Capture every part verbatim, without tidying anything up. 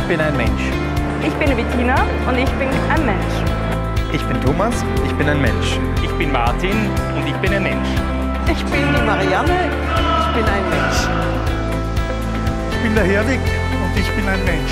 bin ein Mensch. Ich bin Bettina und ich bin ein Mensch. Ich bin Thomas, ich bin ein Mensch. Ich bin Martin und ich bin ein Mensch. Ich bin die Marianne, ich bin ein Mensch. Ich bin der Herwig und ich bin ein Mensch.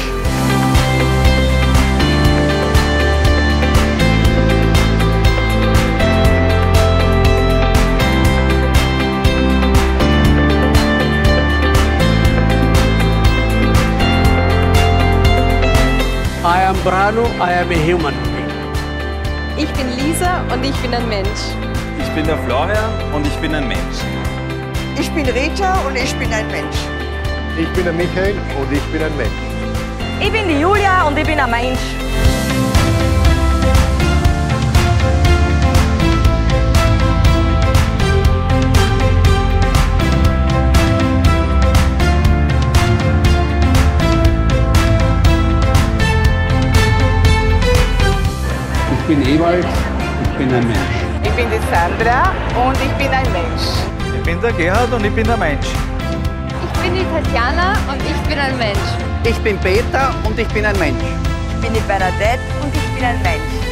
I am Brano, I am a human being. Ich bin Lisa und ich bin ein Mensch. Ich bin der Florian und ich bin ein Mensch. Ich bin Rita und ich bin ein Mensch. Ich bin der Michael und ich bin ein Mensch. Ich bin die Julia und ich bin ein Mensch. Ich bin Ewald, ich bin ein Mensch. Ich bin die Sandra und ich bin ein Mensch. Ich bin der Gerhard und ich bin ein Mensch. Ich bin die Tatjana und ich bin ein Mensch. Ich bin Peter und ich bin ein Mensch. Ich bin die Bernadette und ich bin ein Mensch.